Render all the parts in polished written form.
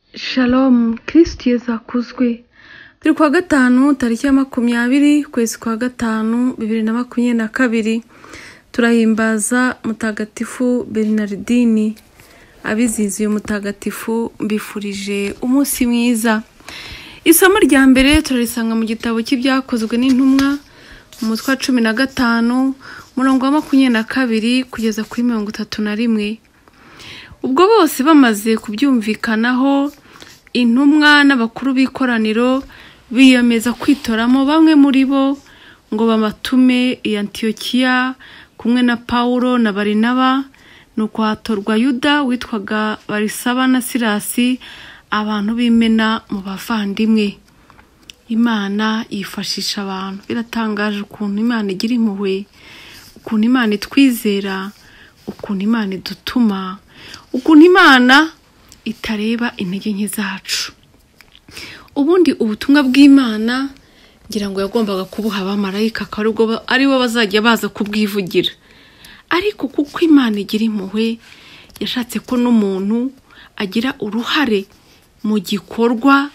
Shalom, Kristo Yesu akuzwe. Turi kwa gatanu tariki ya 20 kwezi kwa gatanu 2022. Turahimbaza mutagatifu Bernardini. Abizihiza uyu mutagatifu mbifurije umunsi mwiza. Isomo rya mbere turarisanga mu gitabo cy'ibyakozwe n'intumwa mu mutwe wa 15 umurongo wa 22 kugeza kuri 31. Ubwo bose bamaze kubyumvikanaho, intumwa n'abakuru b'ikoraniro biyemeza kwitoramo bamwe muri bo ngo bamatume i Antiokiya kumwe na Paulo na Barinaba. Nuko hatorwa Yuda witwaga Barisaba na Silasi, abantu b'imena mu bavandimwe. Imana yifashisha abantu. Biratangaje ukuntu Imana igira impuhwe, ukuntu Imana itwizera, ukuntu Imana idutuma, ukuntu Imana itareba intege nke zacu. Ubundi ubutumwa bw'Imana ngira ngo yagombaga kubuha abamarayika ari bo bazajya baza kubwivugira. Ariko kuko Imana igira impuhwe, yashatse ko n'umuntu agira uruhare mu gikorwa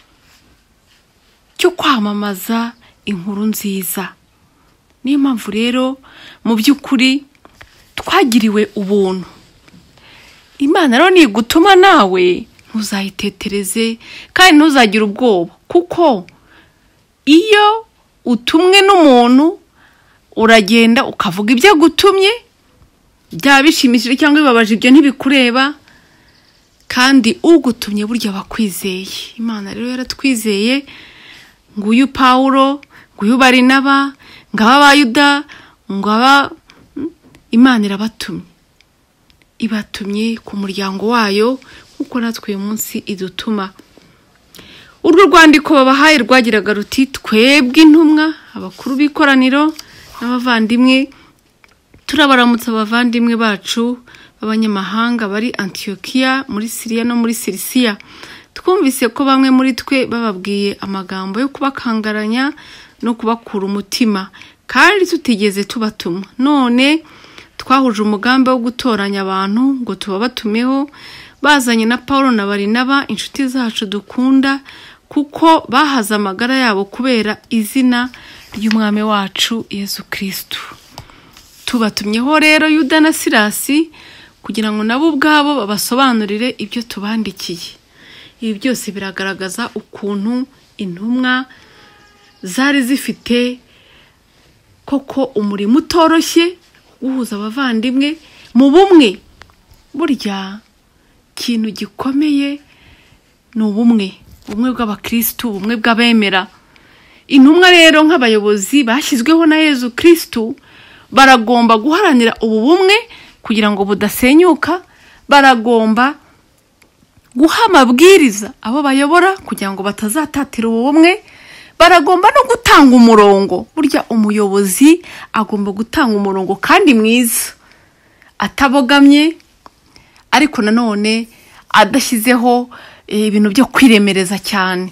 cyo kwamamaza inkuru nziza. Niyo mpamvu rero mu by'ukuri twagiriwe ubuntu. Imana rero nigutuma nawe ntuzayitetereze kandi ntuzagira ubwoba, kuko iyo utumwe n'umuntu uragenda ukavuga ibyo gutumye, byaba bishimishije cyangwa bibabaje, ibyo ntibikureba, kandi ugutumye burya bakwizeye. Imana rero yaratwizeye, nguyu Paulo, nguyu Barinaba, ngaba Yuda, ngaba Imana irabatumye. Ibatumye ku muryango wayo nkuko natwe uyu munsi idutuma. Urwo rwandiko babahaye rwagiraga ruti: twebwe intumwa, abakuru b'ikoraniro n'abavandimwe, turabaramutsa abavandimwe bacu b'abanyamahanga bari Antiokiya muri Siriya no muri Silisiya. Twumvise ko bamwe muri twe bababwiye amagambo yo kubakangaranya no kubakura umutima, kandi tutigeze tubatuma. None twahuje umugambi wo gutoranya abantu ngo tubabatumeho, bazanye na Paulo na Barinaba, inshuti zacu dukunda, kuko bahaza amagara yabo kubera izina ry'umwami wacu Yesu Kristo. Tubatumyeho rero Yuda na Silasi kugira ngo nabo ubwabo babasobanurire ibyo tubandikiye. Ibi byose biragaragaza ukuntu intumwa zari zifite koko umurimo utoroshye guhuza abavandimwe mu bumwe. Burya ikintu gikomeye ni ubumwe bw'abakristo, ubumwe bw'abemera. Intumwa rero nk'abayobozi bashyizweho na Yesu Kristo baragomba guharanira ubu bumwe kugira ngo budasenyuka. Baragomba guha amabwiriza abo bayobora kugira ngo batazatatira ubu bumwe. Baragomba no gutanga umurongo. Burya umuyobozi agomba gutanga umurongo kandi mwiza, atabogamye, ariko nanone adashyizeho ibintu byo kwiremereza cyane.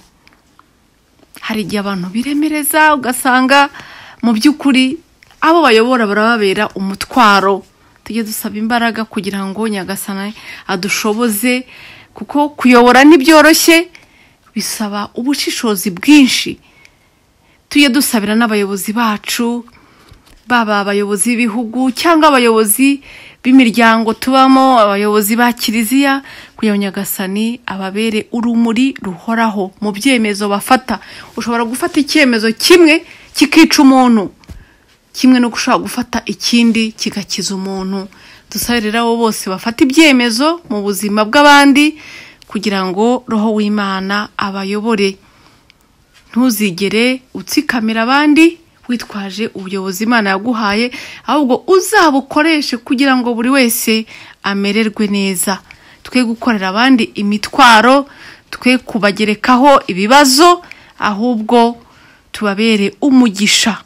Hari igihe abantu biremereza ugasanga mu by'ukuri abo bayobora barababera umutwaro. Tujye dusaba imbaraga kugira ngo Nyagasani adushoboze, kuko kuyobora ntibyoroshye, bisaba ubushishozi bwinshi. Tujye dusabira n'abayobozi bacu, baba abayobozi b'ibihugu cyangwa abayobozi b'imiryango tubamo, abayobozi ba Kiliziya, kugira ngo Nyagasani ababere urumuri ruhoraho mu byemezo bafata. Ushobora gufata icyemezo kimwe kikica umuntu, kimwe no gushaka gufata ikindi kigakiza umuntu. Dusabire abo bose bafata ibyemezo mu buzima bw'abandi kugira ngo Roho w'Imana abayobore. Ntuzigere utsikamira abandi witwaje ubuyobozi Imana yaguhaye, ahubwo uzabukoreshe kugira ngo buri wese amererwe neza. Twe gukorera abandi imitwaro, twe kubagerekaho ibibazo, ahubwo tubabere umugisha.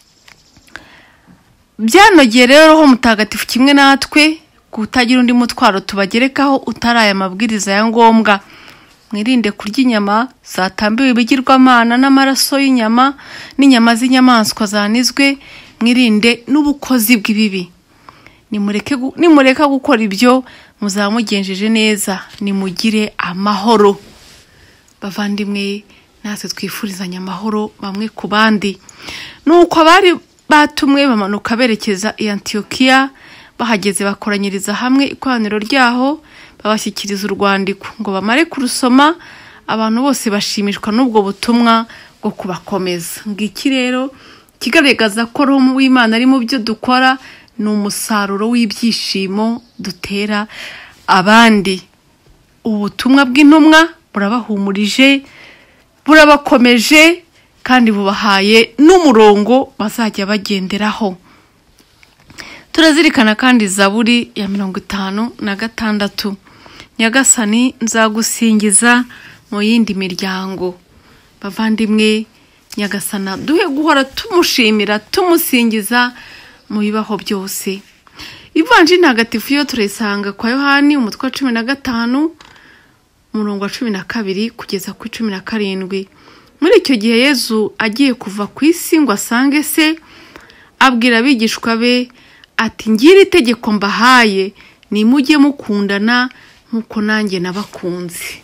Byanogeye rero Roho Mutagatifu kimwe natwe kutagira undi mutwaro tubagerekaho utari aya mabwiriza ya ngombwa. Mwirinde kurya inyama zatambiwe ibigirwamana n'amaraso y'inyama n'inyama z'inyamaswa zanizwe. Mwirinde n'ubukozi bw'ibibi. Nimureka gukora ibyo muzaba mugenjeje neza, nimugire amahoro. Bavandimwe, natwe twifurizanya amahoro bamwe ku bandi. Nuko abari batumwe bamanuka berekeza i Antiyokiya, bahageze bakoranyiriza hamwe ikoraniro ryaho, babashyikiriza urwandiko ngo bamare kurusoma. Abantu bose bashimishwa n'ubwo butumwa bwo kubakomeza. Ngiki rero kigaragaza ko Roho w'Imana ari mu byo dukora, ni umusaruro w'ibyishimo dutera abandi. Ubutumwa bw'intumwa burabahumurije, burabakomeje, kandi bubahaye n'umurongo bazajya bagenderaho. Turazirikana kandi Zaburi ya 56. Nyagasani, nzagusingiza mu yindi miryango. Bavandimwe, Nyagasana duhe guhora tumushimira, tumusingiza mu bibaho byose. Ivanjiri ntagatifu yo turayisanga kwa Yohani umutwe wa 15 umurongo wa 12 kugeza ku 17. Muri icyo gihe Yezu agiye kuva ku isi ngo asange se, abwira abigishwa be ati, ngira itegeko mbahaye, nimujye mukundana nk'uko nanjye nabakunze.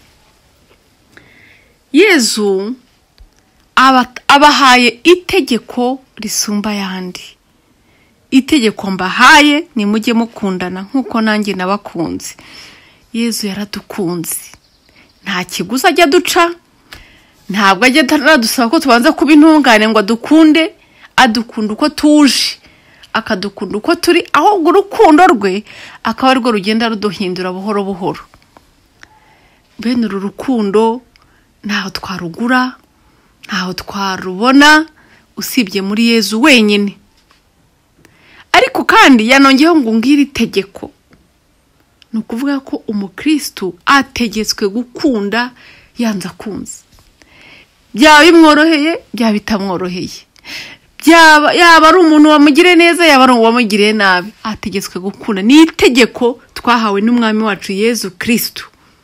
Yezu abahaye itegeko risumba yandi. Itegeko mbahaye, nimujye mukundana nk'uko nanjye nabakunze. Yezu yaradukunze, nta kiguzi ajya duca, ntabwo ajya aradusaba ko tubanza kuba intungane ngo adukunde. Adukunda uko tuje, akadukunda uko turi, ahubwo urukundo rwe akaba arwo rugenda ruduhindura buhoro buhoro. Bene uru rukundo ntaho twarugura, ntaho twarubona usibye muri Yezu wenyine. Ariko kandi yanongeyeho ngo ngire itegeko. Ni ukuvuga ko umukristo ategetswe gukunda yanze akunze. Byaba bimworoheye, byaba bitamworoheye. Yaba ari umuntu wamugire neza, yaba ari uwamugiriye nabi, ategetswe gukunda. Ni itegeko twahawe n'umwami wacu Yezu Kristo.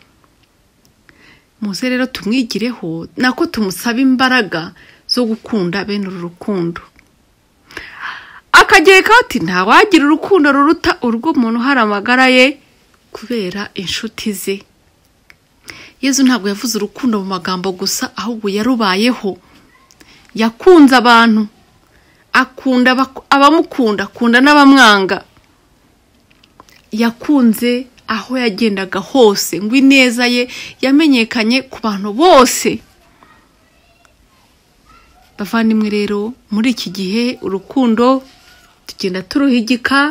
Muze rero tumwigireho, nako tumusaba imbaraga zo gukunda bene uru rukundo. Akagereka ati, ntawagira urukundo ruruta urw'umuntu hari amagara ye kubera inshuti ze. Yezu ntabwo yavuze urukundo mu magambo gusa, ahubwo yarubayeho. Yakunze abantu, akunda abamukunda, akunda n'abamwanga. Yakunze aho yagendaga hose, ngo ineza ye yamenyekanye ku bantu bose. Bavandimwe rero, muri iki gihe urukundo tugenda turuhigika,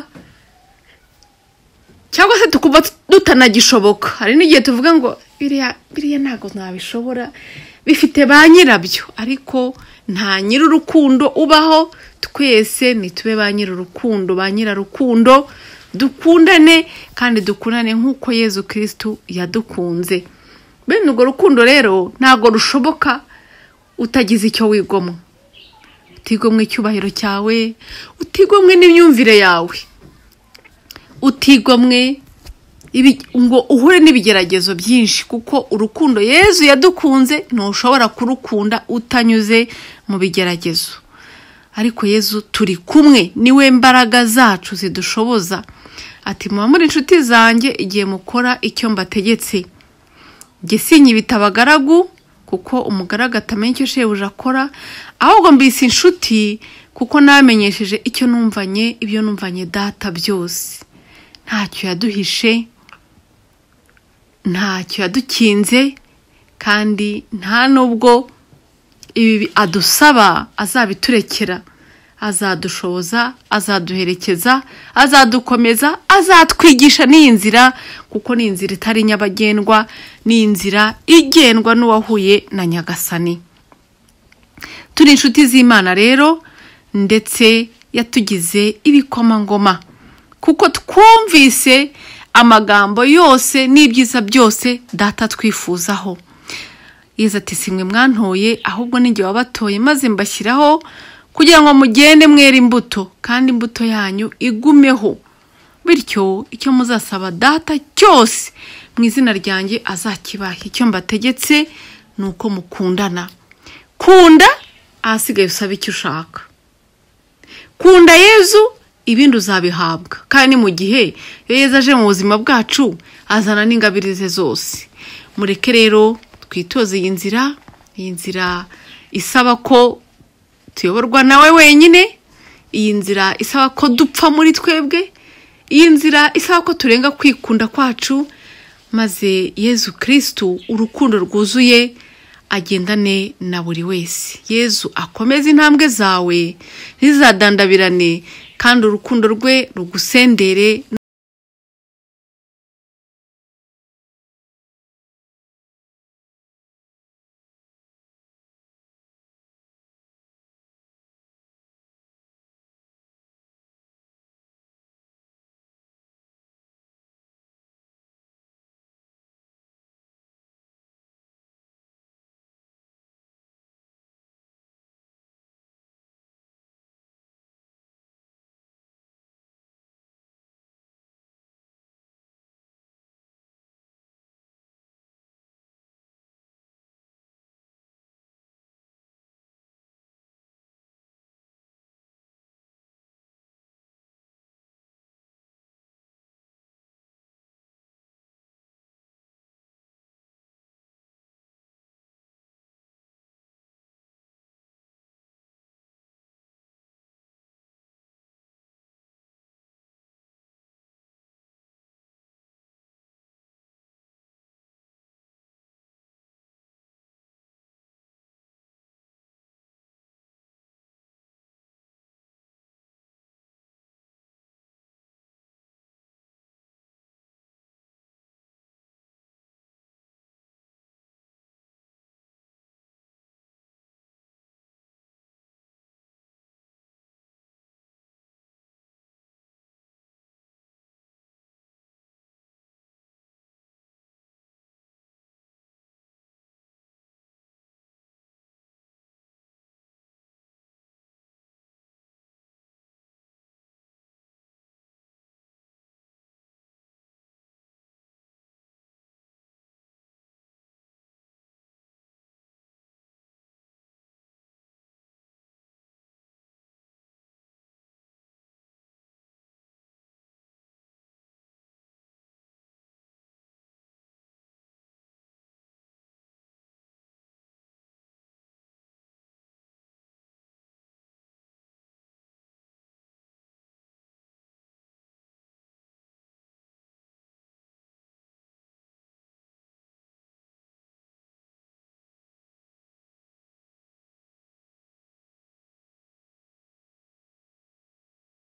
cyangwa se tukuba tutanagishoboka. Hari n'igihe tuvuga ngo biriya ntago nabishobora, bifite ba nyirabyo. Ariko nta nyir'urukundo ubaho. Twese nitube ba nyir'urukundo, ba nyirarukundo. Dukundane kandi dukundane nk'uko Yezu Kristo yadukunze. Bene urwo rukundo rero ntago rushoboka utagize icyo wigomwa. Utigomwe icyubahiro cyawe, utigomwe n'imyumvire yawe, utigomwe ngo uhure n'ibigeragezo byinshi, kuko urukundo Yezu yadukunze ntushobora kurukunda utanyuze mu bigeragezo. Ariko Yezu turi kumwe, niwe mbaraga zacu zidushoboza. Ati, muba muri inshuti zanjye igihe mukora icyo mbategetse. Jye sinyibita abagaragu, kuko umugaragu atamenya icyo shebuja akora, ahubwo mbise inshuti kuko namenyesheje ibyo numvanye data byose. Ntacyo yaduhishe, ntacyo yadukinze, kandi nta nubwo ibi adusaba azabiturekera. Azadushoboza, azaduherekeza, azadukomeza, azatwigisha n'iyi nzira, kuko ni inzira itari nyabagendwa, ni inzira igendwa n'uwahuye na Nyagasani. Turi inshuti z'Imana rero, ndetse yatugize ibikomangoma, kuko twumvise amagambo yose n'ibyiza byose data twifuzaho. Yezu ati, simwe mwantoye, ahubwo ni jye wabatoye, maze mbashyiraho kugira ngo mugende mwera imbuto, kandi imbuto yanyu igumeho. Bityo icyo muzasaba data cyose mu izina ryanjye azakibaha. Icyo mbategetse ni uko mukundana. Kunda, ahasigaye usaba icyo ushaka. Kunda Yezu, ibindi uzabihabwa. Kandi mu gihe iyo Yesu aje mu buzima bwacu azana n'ingabire ze zose. Mureke rero twitoze iyi nzira isaba ko tuyoborwa nawe wenyine, iyi nzira isaba ko dupfa muri twebwe, iyi nzira isaba ko turenga kwikunda kwacu, maze Yesu Kristo urukundo rwuzuye agendane na buri wese. Yesu akomeze intambwe zawe ntizadandabirane, kandi urukundo rwe rugusendere